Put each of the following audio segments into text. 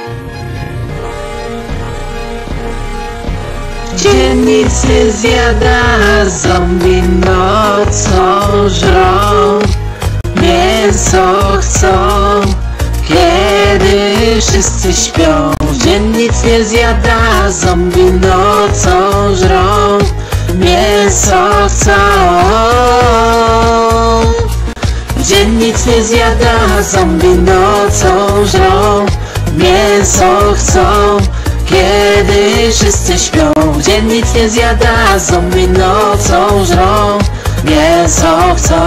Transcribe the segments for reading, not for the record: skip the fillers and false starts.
Dzień nic nie zjada, zombie nocą żrą. Mięso chcą, kiedy wszyscy śpią. Dzień nic nie zjada, zombie nocą żrą. Mięso chcą. Dzień nic nie zjada, zombie nocą żrą. Mięso chcą, kiedy wszyscy śpią. Dzień nic nie zjada, zombie nocą żrą. Mięso chcą.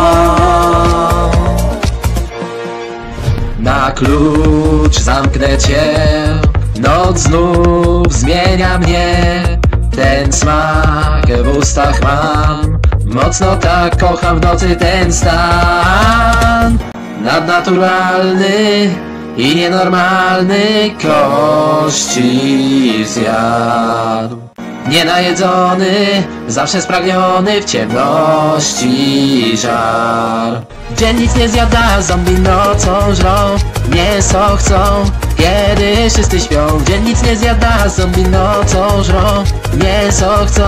Na klucz zamknę cię, noc znów zmienia mnie. Ten smak w ustach mam, mocno tak kocham w nocy ten stan. Nadnaturalny i nienormalny kości zjadł. Nienajedzony, zawsze spragniony w ciemności żar. Dzień nic nie zjada, zombie nocą żrą. Mięso chcą, kiedy wszyscy śpią. Dzień nic nie zjada, zombie nocą żrą. Mięso chcą.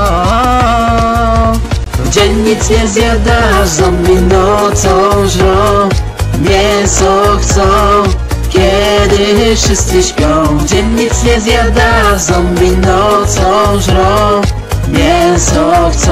Dzień nic nie zjada, zombie nocą żrą. Mięso chcą, kiedy wszyscy śpią. Dzień nic nie zjada, zombie nocą żrą. Mięso chcą.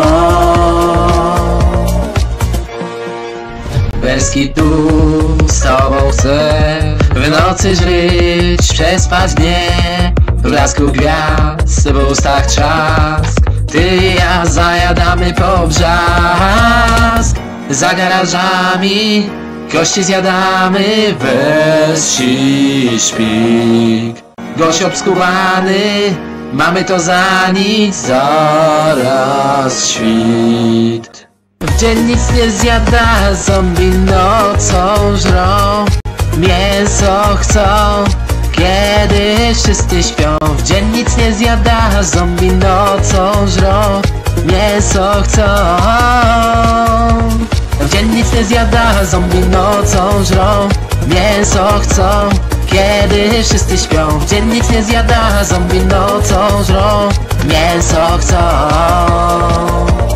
Berski tu z tobą chcę w nocy żyć, przespać dnie. W blasku gwiazd, w ustach trzask. Ty i ja zajadamy po brzask. Za garażami kości zjadamy bez wsi szpik. Gość obskubany, mamy to za nic, zaraz świt. W dzień nic nie zjada, zombie nocą żrą. Mięso chcą, kiedy wszyscy śpią. W dzień nic nie zjada, zombie nocą żrą. Mięso chcą. W dzień nic nie zjada, zombie nocą żrą. Mięso chcą, kiedy wszyscy śpią. W dzień nic nie zjada, zombie nocą żrą. Mięso chcą.